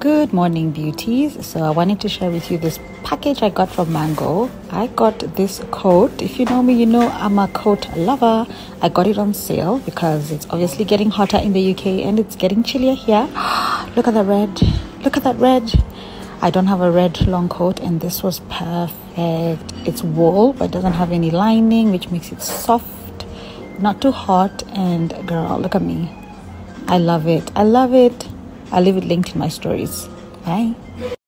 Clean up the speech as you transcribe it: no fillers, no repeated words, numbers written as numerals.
Good morning, beauties. So I wanted to share with you this package I got from Mango. I got this coat. If you know me, you know I'm a coat lover. I got it on sale because it's obviously getting hotter in the UK and it's getting chillier here. Look at that red. Look at that red. I don't have a red long coat and this was perfect. It's wool but doesn't have any lining, which makes it soft, not too hot. And girl, look at me. I love it. I love it. I'll leave it linked in my stories. Bye.